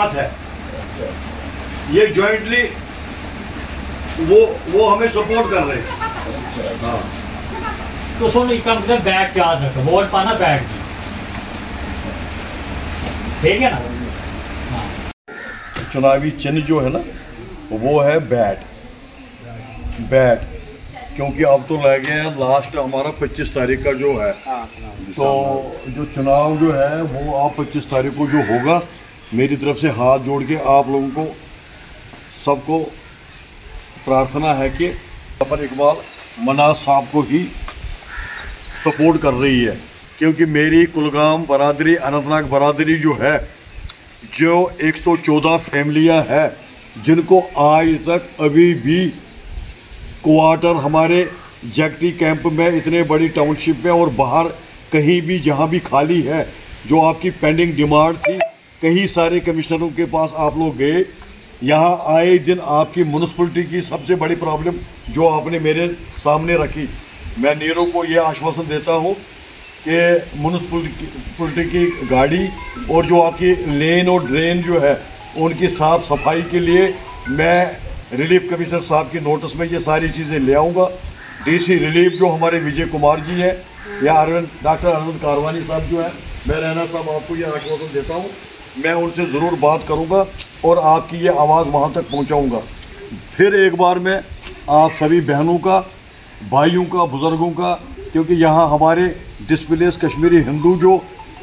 साथ है, ये जॉइंटली वो हमें सपोर्ट कर रहे हैं। हाँ, तो सोनी कम से बैठ याद रखो, वोट पाना बैठ जी, ठीक है ना। हाँ। चुनावी चिन्ह जो है ना वो है बैट, क्योंकि अब तो रह गए हैं लास्ट हमारा 25 तारीख का जो है, तो जो चुनाव जो है वो आप 25 तारीख को जो होगा, मेरी तरफ से हाथ जोड़ के आप लोगों को सबको प्रार्थना है कि जफर इकबाल मनाज साहब को ही सपोर्ट कर रही है, क्योंकि मेरी कुलगाम बरादरी, अनंतनाग बरादरी जो है, जो 114 फैमिलियां हैं जिनको आज तक अभी भी क्वार्टर हमारे जैक्टी कैंप में, इतने बड़ी टाउनशिप में और बाहर कहीं भी जहां भी खाली है, जो आपकी पेंडिंग डिमांड थी, कई सारे कमिश्नरों के पास आप लोग गए, यहाँ आए दिन आपकी म्यूनसिपलिटी की सबसे बड़ी प्रॉब्लम जो आपने मेरे सामने रखी, मैं नीरो को ये आश्वासन देता हूँ कि म्यूनसिपलिटी की गाड़ी और जो आपकी लेन और ड्रेन जो है उनकी साफ सफाई के लिए मैं रिलीफ कमिश्नर साहब की नोटिस में ये सारी चीज़ें ले आऊँगा। डीसी रिलीफ जो हमारे विजय कुमार जी हैं या डॉक्टर अरविंद कारवानी साहब जो है, मैं रहना साहब आपको ये आश्वासन देता हूँ, मैं उनसे ज़रूर बात करूँगा और आपकी ये आवाज़ वहाँ तक पहुँचाऊँगा। फिर एक बार मैं आप सभी बहनों का, भाइयों का, बुज़ुर्गों का, क्योंकि यहाँ हमारे डिस्प्लेस कश्मीरी हिंदू जो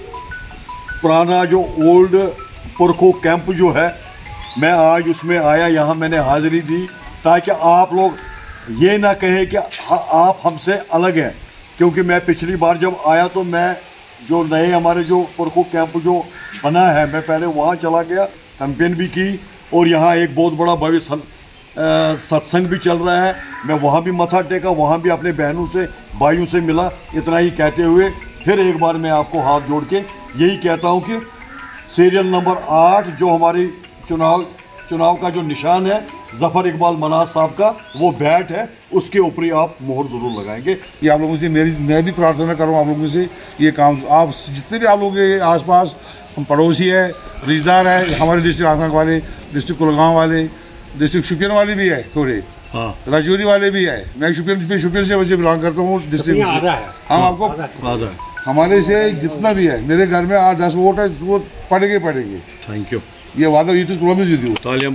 पुराना जो ओल्ड पुरखों कैंप जो है, मैं आज उसमें आया, यहाँ मैंने हाज़िरी दी ताकि आप लोग ये ना कहें कि आप हमसे अलग हैं, क्योंकि मैं पिछली बार जब आया तो मैं जो नए हमारे जो पुरखों कैंप जो बना है, मैं पहले वहाँ चला गया, कैंपेन भी की और यहाँ एक बहुत बड़ा भव्य सत्संग भी चल रहा है, मैं वहाँ भी मत्था टेका, वहाँ भी अपने बहनों से, भाइयों से मिला। इतना ही कहते हुए फिर एक बार मैं आपको हाथ जोड़ के यही कहता हूँ कि सीरियल नंबर 8 जो हमारी चुनाव का जो निशान है जफर इकबाल मनाज साहब का, वो बैट है, उसके ऊपर आप मोहर ज़रूर लगाएंगे। ये आप लोगों से मैं भी प्रार्थना करूँ आप लोगों से, ये काम आप जितने भी आप लोगों के आसपास हम पड़ोसी है, रिश्तेदार है, हमारे डिस्ट्रिक्ट अनंतनाग वाले, डिस्ट्रिक्ट कुलगाम वाले, डिस्ट्रिक्ट शुपियन वाले भी है, थोड़े राजौरी वाले भी है, मैं शुपियन से वैसे बिलोंग करता हूँ डिस्ट्रिक्ट में। हम आपको हमारे से जितना भी है, मेरे घर में 8-10 वोट है, वो पड़ेंगे। Thank you. ये वादा यूट्यूब प्रॉमिस विद यू। तालियां।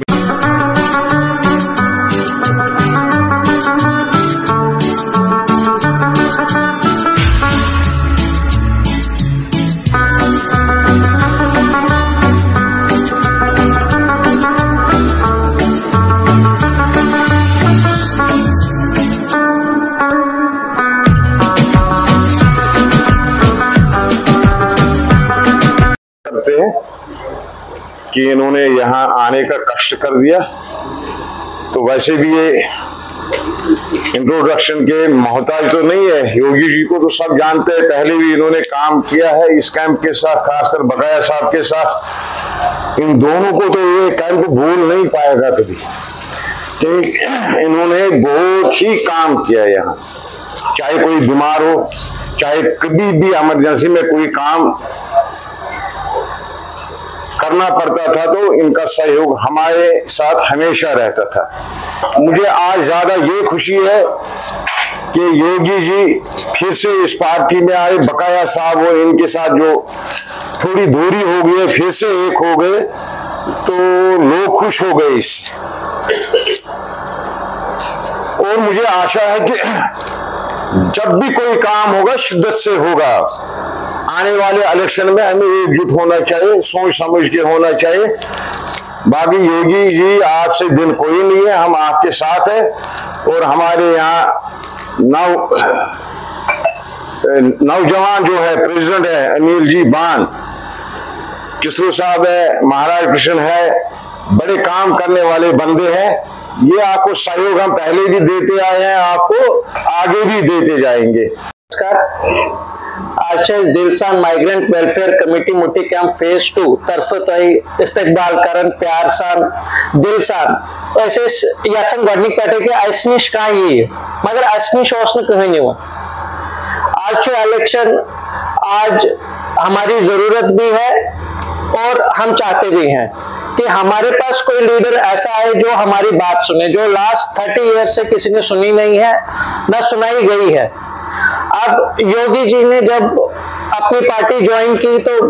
करते हैं कि इन्होंने यहाँ आने का कष्ट कर दिया, तो वैसे भी ये इंट्रोडक्शन के मोहताज तो नहीं है, योगी जी को तो सब जानते हैं, पहले भी इन्होंने काम किया है इस कैंप के साथ, खासकर बकाया साहब के साथ। इन दोनों को तो ये कैंप भूल नहीं पाएगा कभी, क्योंकि इन्होंने बहुत ही काम किया यहाँ, चाहे कोई बीमार हो, चाहे कभी भी इमरजेंसी में कोई काम करना पड़ता था तो इनका सहयोग हमारे साथ हमेशा रहता था। मुझे आज ज्यादा ये खुशी है कि योगी जी फिर से इस पार्टी में आए, बकाया साहब और इनके साथ जो थोड़ी दूरी हो गई है फिर से एक हो गए, तो लोग खुश हो गए इससे। और मुझे आशा है कि जब भी कोई काम होगा शिद्दत से होगा। आने वाले इलेक्शन में हमें एकजुट होना चाहिए, सोच समझ के होना चाहिए। बाकी योगी जी आपसे दिन कोई नहीं है, हम आपके साथ हैं। और हमारे यहाँ नौजवान जो है प्रेसिडेंट है अनिल जी बान, किसरू साहब है, महाराज कृष्ण है, बड़े काम करने वाले बंदे हैं। ये आपको सहयोग हम पहले भी देते आए हैं, आपको आगे भी देते जाएंगे। आज दिलसान migrant welfare committee Muthi camp phase 2 तरफ इस्तकबाल करन प्यार सान दिलसान ऐसे यचन गडनिक पेटे के असनिश का ये मगर असनिश ओसन कहीं आज इलेक्शन, आज हमारी जरूरत भी है और हम चाहते भी हैं। कि हमारे पास कोई लीडर ऐसा है जो हमारी बात सुने, जो लास्ट 30 ईयर से किसी ने सुनी नहीं है, न सुनाई गई है। अब योगी जी ने जब अपनी पार्टी ज्वाइन की तो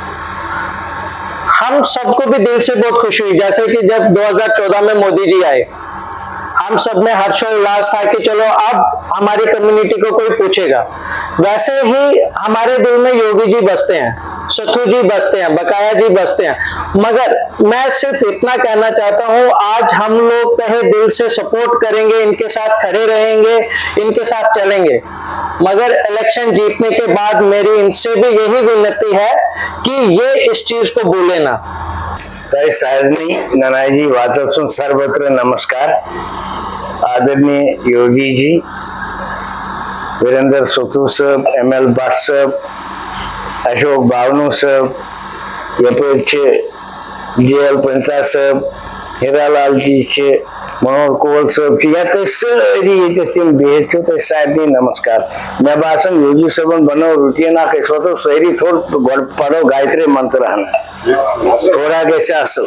हम सबको भी दिल से बहुत खुशी हुई, जैसे कि जब 2014 में मोदी जी आए, हम सब में हर्षोल्लास था कि चलो अब हमारी कम्युनिटी को कोई पूछेगा। वैसे ही हमारे दिल में योगी जी बसते हैं, सथु जी बसते हैं, बकाया जी बसते हैं। मगर मैं सिर्फ इतना कहना चाहता हूं, आज हम लोग तहे दिल से सपोर्ट करेंगे, इनके साथ खड़े रहेंगे, इनके साथ चलेंगे। मगर इलेक्शन जीतने के बाद मेरी इनसे भी यही विनती है कि ये इस चीज को भूले ना। तय साधनी ननाजी वातसुन सर्वत्र नमस्कार। आदरणीय योगी जी, वीरेंद्र सथु साहब, ML भट्ट साहब, अशोक बावनू साहब, यप JL पंडिता साहब, हीरालाल जी, मनोहर कोल साहब, सारी बेहद तो साधनी नमस्कार। मैं बासन योगी साहब बनो रुटीन तो सारी थोड़ा पढ़ो गायत्री मंत्र हना थोड़ा कैसे असल।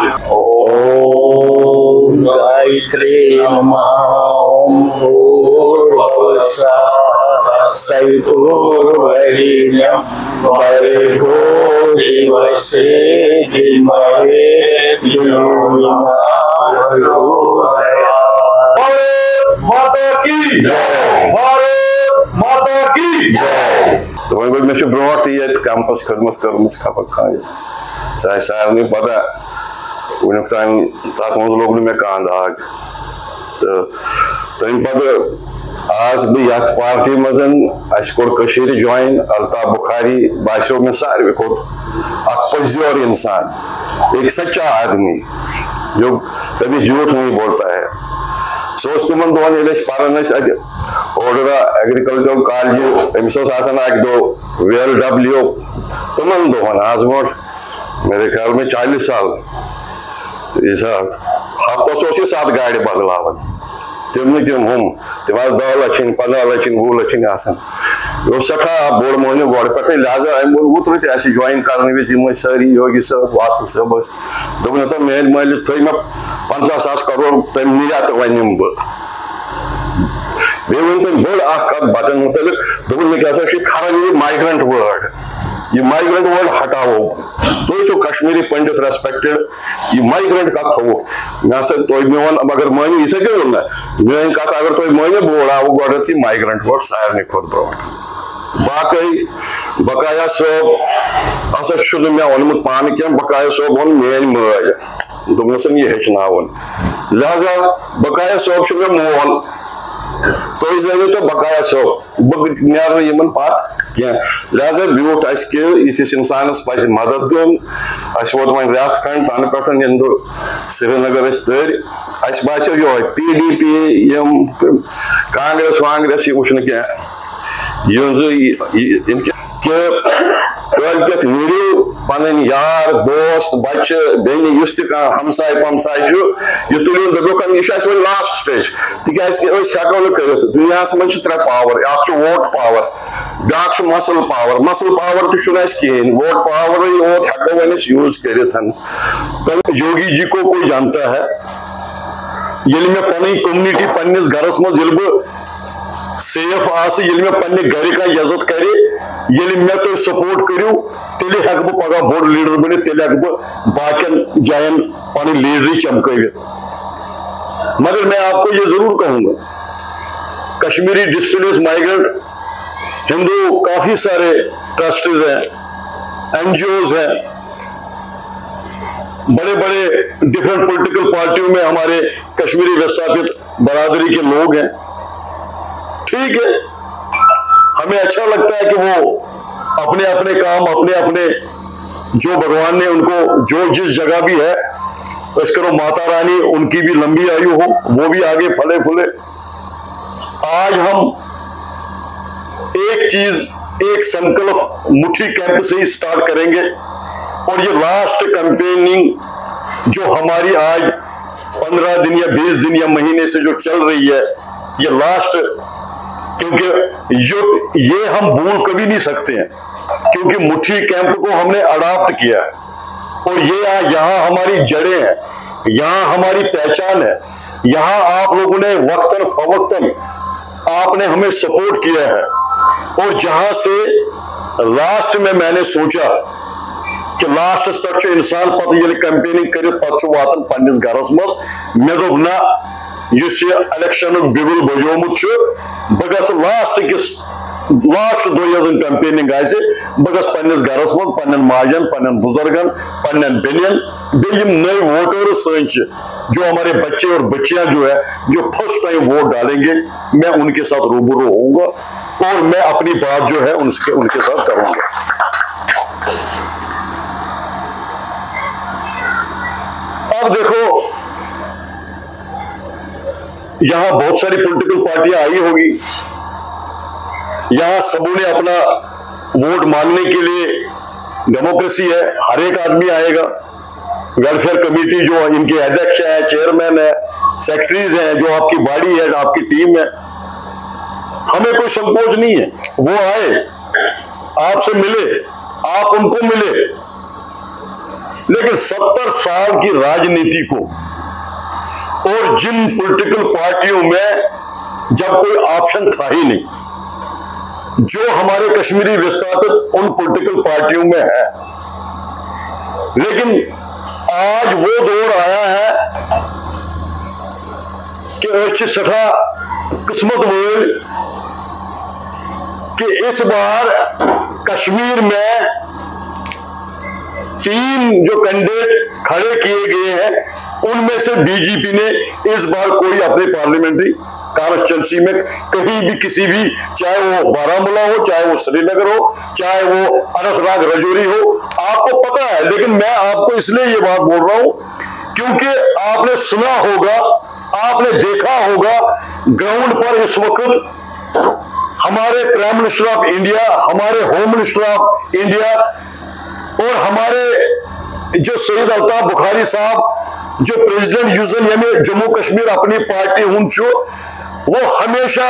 ओम गायत्री नमः। ओम भूर्भुवः स्वः सवितुर्वरेण्यं भर्गो देवस्य धीमहि धियो यो नः प्रचोदयात्। भारत माता की जय, भारत माता की जय। तो वही मे ब्रोट ये कैंपस खदमत कर्म खबर सारे पता वन तान तथ मज लोग मे कह दाग तो तम पे आज बह पार्टी मज कोर ज्वाइन। अल्ताफ बुखारी बासो मे सारे खोत पजर इंसान, एक सच्चा आदमी जो कभी झूठ नहीं बोलता है। सो तिमन दोन पान ओडरा एग्रीकल्चर कॉलेज अमिस अक दो VLW तिमन दोन आज ब्रो मेरे ख्याल में 40 साल हफ्तस 7 गाड़ि बदलावन तिम हम 10 लाख 15 लाख 20 लाख सठा बोड़ मोहन गो पे लिहाजा उतर ज्वाइन कर सारी योगी साहब वात साहब दोपन मेन मालिक थो मे 50,000 करोड़ तम निया तो वन बे वन तुम बड़ बटन मुतलिक दोपन मे क्या खराब ये माइग्रेंट वर्ड, ये माइग्रेंट वर्ड हटाओ। तुम कश्मीरी पंडित रेस्पेक्टेड, ये माइग्रेंट कत थो मे तुम मोन अगर मानो इथे क्या वो ना मेन कत अगर तुम मानो बोड़ाव गोथ माइग्रेंट वर्ड सारे खुद ब्रो। बाकी बकाया साहब हसा मे वोनमुत पान क्या, बकाया साहब वो मेन माज दोपन ये हेचन, लिहाजा बकाया साहब मे मोल तो जानो तो बकाया साहब बह नीर इन पत क्या। लिहाजा ब्यूट इथिस इंसानस पज मदद दिन वो वन रेत खंड तन पे श्रीनगर तर बासो यो PDP कांग्रेस वांग्रेस यह वुन क्या कलकत नीरू पन यार दोस्त बच्चे बेन हमसाय पमसाय यह तुलिन दपुन यह वो लास्ट स्टेज तिको नो कर दुनिया मज 3 पावर वोट पावर ब्या मसल पावर तो कहें वोट पावर योत हेको वन यूज कर। योगी जी को कोई जानता है ये मैं पन कम्युनिटी पन्निस घरस मज सेफ मे पन्ने घर का इज्जत करे, मे तुम सपोर्ट करू तेल हेक बह पगह बोड़ लीडर बन, तेल हेक बह बाकिन जायन पन लीडरी चमकवित। मगर मैं आपको ये जरूर कहूंगा, कश्मीरी डिस्प्लेस माइग्रेंट हिंदू काफी सारे ट्रस्टीज हैं, NGOs हैं, बड़े बड़े डिफरेंट पॉलिटिकल पार्टियों में हमारे कश्मीरी विस्थापित बरादरी के लोग हैं। ठीक है, हमें अच्छा लगता है कि वो अपने अपने काम अपने अपने जो भगवान ने उनको जो जिस जगह भी है बस करो, माता रानी उनकी भी लंबी आयु हो, वो भी आगे फले फूले। आज हम एक चीज एक संकल्प मुट्ठी कैंप से ही स्टार्ट करेंगे और ये लास्ट कैंपेनिंग जो हमारी आज 15 दिन या 20 दिन या महीने से जो चल रही है, ये लास्ट, क्योंकि ये हम भूल कभी नहीं सकते हैं, क्योंकि मुट्ठी कैंप को हमने अडॉप्ट किया है। और ये यहाँ हमारी जड़ें हैं, यहाँ हमारी पहचान है, यहाँ आप लोगों ने वक्तन फवक्तन आपने हमें सपोर्ट किया है। और जहां से लास्ट में मैंने सोचा कि लास्टस पे इंसान पता ये कैंपेनिंग कर वातान पन्निस घरस मज मे दोप ना इलेक्शन बिगुल बजोमुत बह लास्ट किस लास्ट दो कैंपेनिंग बह पन्निस घरस मज पन्न माजन पन्न बुजुर्गन पन्न बेनियन बेम नए वोटर्स सन जो हमारे बच्चे और बच्चियां जो है जो फर्स्ट टाइम वोट डालेंगे, मैं उनके साथ रूबरू होऊंगा और मैं अपनी बात जो है उनके साथ करूंगा। अब देखो यहां बहुत सारी पॉलिटिकल पार्टियां आई होगी, यहां सबों ने अपना वोट मांगने के लिए डेमोक्रेसी है, हर एक आदमी आएगा। वेलफेयर कमेटी जो इनके अध्यक्ष है, चेयरमैन है, सेक्रेटरीज हैं, जो आपकी बॉडी है, आपकी टीम है, हमें कोई संकोच नहीं है। वो आए, आपसे मिले, आप उनको मिले। लेकिन 70 साल की राजनीति को और जिन पॉलिटिकल पार्टियों में जब कोई ऑप्शन था ही नहीं, जो हमारे कश्मीरी विस्थापित उन पॉलिटिकल पार्टियों में है, लेकिन आज वो दौर आया है कि सठा किस्मत वोल कि इस बार कश्मीर में 3 जो कैंडिडेट खड़े किए गए हैं उनमें से बीजेपी ने इस बार कोई अपने पार्लियामेंट्री कॉन्स्टिट्यूंसी में कहीं भी किसी भी, चाहे वो बारामूला हो, चाहे वो श्रीनगर हो, चाहे वो अनंतनाग राजौरी हो, आपको पता है। लेकिन मैं आपको इसलिए ये बात बोल रहा हूं क्योंकि आपने सुना होगा, आपने देखा होगा ग्राउंड पर इस वक्त हमारे प्राइम मिनिस्टर ऑफ इंडिया, हमारे होम मिनिस्टर ऑफ इंडिया और हमारे जो सईद अल्ताफ बुखारी साहब जो प्रेसिडेंट यूजन यानी जम्मू कश्मीर अपनी पार्टी हूं वो हमेशा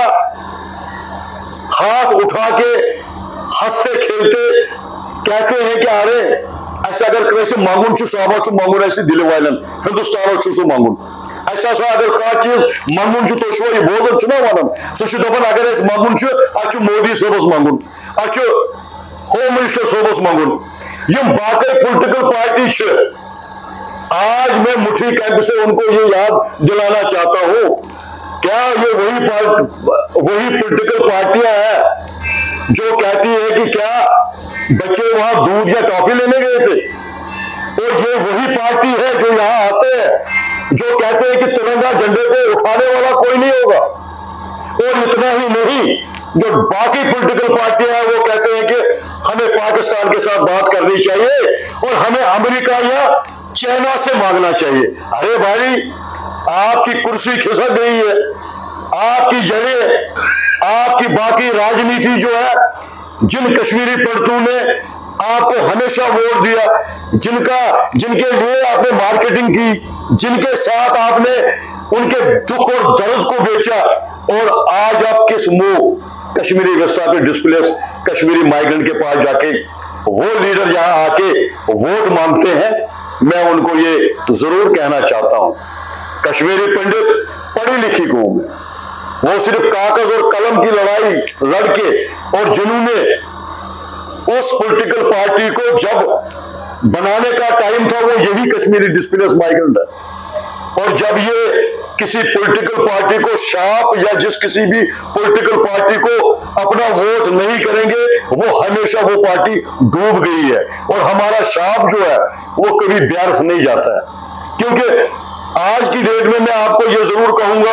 हाथ उठा के हंसते खेलते कहते हैं कि अरे ऐसा अगर कैसे मांगुन साहबा मांगुन ऐसे दिल वालन हिंदुस्तान सो मांगुन ऐसा अगर कह चीज मांगुन तो ये बोजन चुना वन सह दपान अगर मांगुन मोदी सोबस मांगुन होम मिनिस्टर सोबस मांगुन यम बाकी पॉलिटिकल पार्टी आज मैं मुट्ठी कैंप से उनको ये याद दिलाना चाहता हूं, क्या ये वही पॉलिटिकल पार्टियां हैं जो कहती है कि क्या बच्चे वहां दूध या टॉफी लेने गए थे, और ये वही पार्टी है जो यहां आते हैं जो कहते हैं कि तिरंगा झंडे को उठाने वाला कोई नहीं होगा। और इतना ही नहीं, जो बाकी पॉलिटिकल पार्टियां हैं वो कहते हैं कि हमें पाकिस्तान के साथ बात करनी चाहिए और हमें अमेरिका या चाइना से मांगना चाहिए। अरे भाई, आपकी कुर्सी खिसक गई है, आपकी जड़ें, आपकी बाकी राजनीति जो है, जिन कश्मीरी पंडितों ने आपको हमेशा वोट दिया, जिनके लिए आपने मार्केटिंग की, जिनके साथ आपने उनके दुख और दर्द को बेचा, और आज आप किस मुंह कश्मीरी विस्थापित डिस्प्लेस कश्मीरी माइग्रेंट के पास जाके वो लीडर यहां आके वोट मांगते हैं। मैं उनको ये जरूर कहना चाहता हूं, कश्मीरी पंडित पढ़ी लिखी कौम है, वो सिर्फ कागज और कलम की लड़ाई लड़के, और जिन्होंने उस पॉलिटिकल पार्टी को जब बनाने का टाइम था वो यही कश्मीरी डिस्प्लेस माइग्रेंट है। और जब ये किसी पॉलिटिकल पार्टी को शाप या जिस किसी भी पॉलिटिकल पार्टी को अपना वोट नहीं करेंगे, वो हमेशा वो पार्टी डूब गई है। और हमारा शाप जो है वो कभी व्यर्थ नहीं जाता है, क्योंकि आज की डेट में मैं आपको ये जरूर कहूंगा,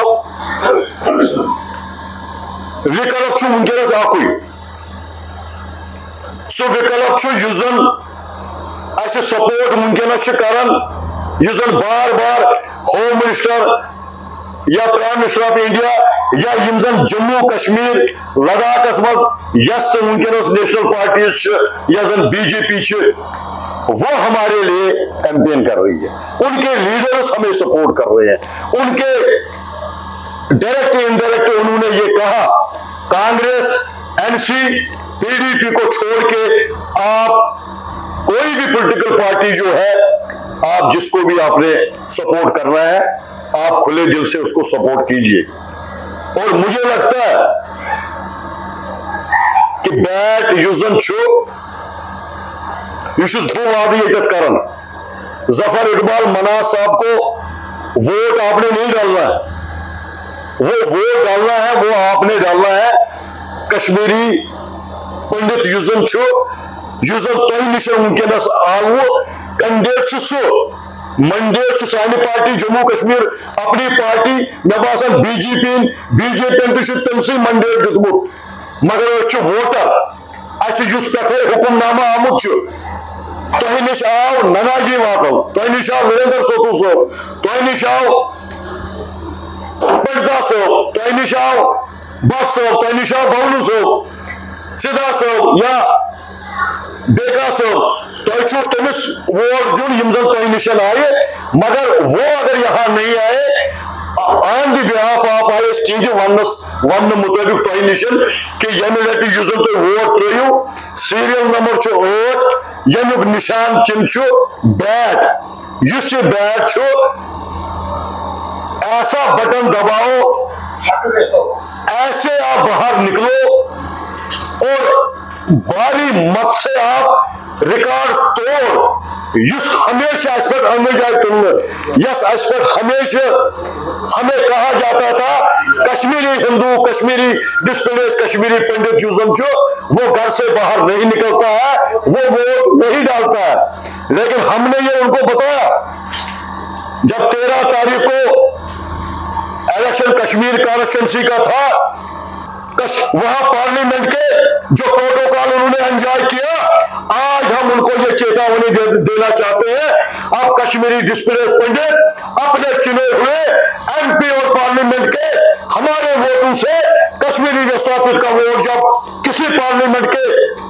विकल्प वुनकस अकुई सो विकल्प युजन सपोर्ट वुनकस करान, युजन बार बार होम मिनिस्टर या प्राइम मिनिस्टर ऑफ इंडिया या यम जम्मू कश्मीर लद्दाख मज यस वुनकस नेशनल पार्टीज या बीजेपी वो हमारे लिए कैंपेन कर रही है, उनके लीडर्स हमें सपोर्ट कर रहे हैं, उनके डायरेक्ट इनडायरेक्ट उन्होंने ये कहा कांग्रेस एनसी पीडीपी को छोड़ के आप कोई भी पॉलिटिकल पार्टी जो है आप जिसको भी आपने सपोर्ट करना है, आप खुले दिल से उसको सपोर्ट कीजिए। और मुझे लगता है कि बैट युजन कर जफर इकबाल मनाज साहब को वोट आपने नहीं डालना है, वो वोट डालना है, वो आपने डालना है कश्मीरी पंडित युजन तोह निश वनकस आव कैंडिडेट मंडेट सानी पार्टी जम्मू कश्मीर अपनी पार्टी मे बासान बीजेपी तमसी मंडेट दितमुत, मगर वोटर पे हुकुमनामा आमुत तह निश आव ननाजी वाकल, तह निश आव वीरेंद्र सोतू साहब, तह निश आव पंडिता साहब, तह निश आव बस साहब, तह निश आव बवलू साहब, सिदा साहब या बेगा साहब, तह तमिस वोट दिन यम जन तह निश आए, मगर वो अगर यहाँ नहीं आए ऑन द बिहाफ ऑफ आए वन मुताबिक तह निश कि यम लटि युस तुम वोट त्रो सीरियल नंबर 8 यमुक निशान चिन्ह बैट, इस बैट ऐसा बटन दबाओ ऐसे आप बाहर निकलो और भारी मत से आप रिकॉर्ड तोड़ युस हमेशा इस पर हमें जाए तुमने यस इस पर हमेशा हमें कहा जाता था कश्मीरी हिंदू, कश्मीरी डिस्प्लेस, कश्मीरी पंडित युजन वो घर से बाहर नहीं निकलता है, वो वोट नहीं डालता है। लेकिन हमने ये उनको बताया जब 13 तारीख को इलेक्शन कश्मीर कॉन्स्टिट्यूंसी का था, वहां पार्लियामेंट के जो प्रोटोकॉल उन्होंने एंजॉय किया, आज हम उनको ये चेतावनी देना चाहते हैं, अब कश्मीरी डिस्प्लेस पंडित अपने चुने हुए एमपी और पार्लियामेंट के हमारे वोटों से कश्मीरी विस्थापित का वोट जब किसी पार्लियामेंट के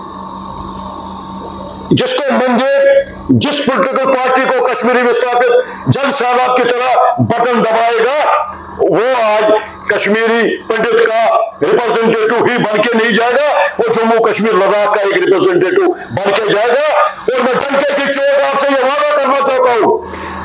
जिसको मंदेर जिस पॉलिटिकल पार्टी को कश्मीरी विस्थापित जन सैलाब की तरह बटन दबाएगा, वो आज कश्मीरी पंडित का रिप्रेजेंटेटिव ही बन के नहीं जाएगा, वो जम्मू कश्मीर लद्दाख का एक रिप्रेजेंटेटिव बन के जाएगा। और मैं डंके की चोट आपसे यह वादा करना चाहता हूं,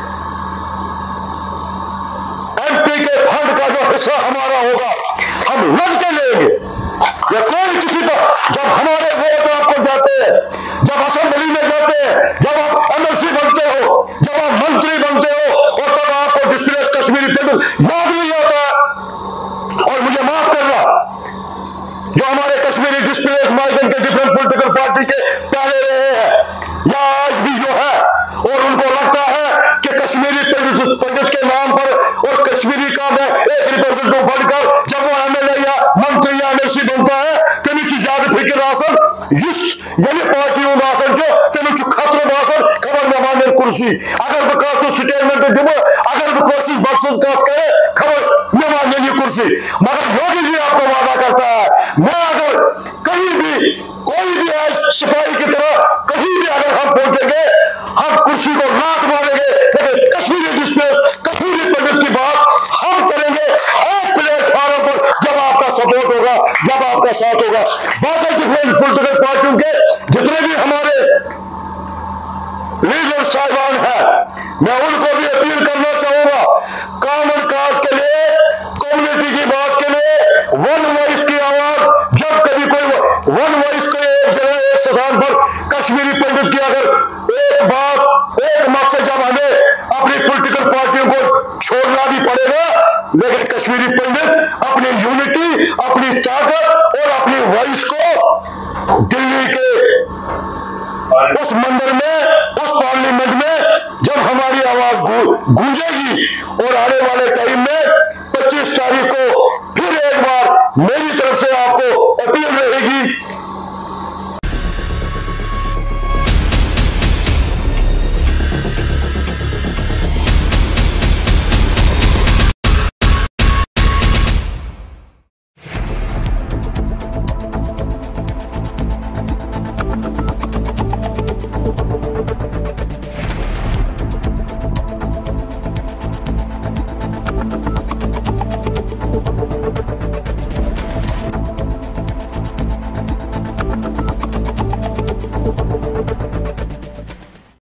एमपी के फंड का जो हिस्सा हमारा होगा हम लड़ के लेंगे, या कोई किसी पर जब हमारे वोट आपको जाते हैं, जब असेंबली में जाते हैं, जब आप एमएलसी बनते हो, जब आप मंत्री बनते हो, और तब आपको डिस्प्लेस कश्मीरी पंडित याद नहीं आता। और मुझे माफ करना, जो हमारे कश्मीरी डिस्प्लेस माइग्रेंट के डिफरेंट पॉलिटिकल पार्टी के पहले रहे हैं या आज भी जो है, और उनको लगता है कि कश्मीरी पंडित के नाम पर और कश्मीरी का मैं एक रिप्रेजेंटेटिव बनकर जब वो एमएलए या मंत्री या एमएलसी बनता है तमिस ज्यादा फिक्र आसन ये पार्टी आसन तमिस खतरे आसन खबर मे वन कुर्सी, अगर बह कह स्टेटमेंट दिम, अगर बह कोशिश बख्स कत करे खबर मे वन ये कुर्सी, मगर योगी जी आपको वादा करता है मैं अगर कहीं भी कोई भी आज सिपाही की तरह कहीं भी अगर हम पहुंचेंगे हम कुर्सी को लात मारेंगे, लेकिन कश्मीरी डिस्प्लेस कश्मीरी पंडित की बात हम करेंगे एक प्लेटफॉर्म पर जब आपका सपोर्ट होगा, जब आपका साथ होगा। बाकी डिफरेंट पॉलिटिकल पार्टियों के जितने भी हमारे लीडर साहिबान हैं, मैं उनको भी अपील करना चाहूंगा, कॉमन काज के लिए, कम्युनिटी की बात के लिए वन वॉइस की आवाज, जब कभी कोई वन वॉइस को एक जगह एक स्थान पर कश्मीरी पंडित की अगर एक बात एक मकसद जब हमें अपनी पॉलिटिकल पार्टियों को छोड़ना भी पड़ेगा, लेकिन कश्मीरी पंडित अपनी यूनिटी, अपनी ताकत और अपनी वॉइस को दिल्ली के उस मंदिर में, उस पार्लियामेंट में जब हमारी आवाज गूंजेगी, और आने वाले टाइम में 25 तारीख को फिर एक बार मेरी तरफ से आपको अपील रहेगी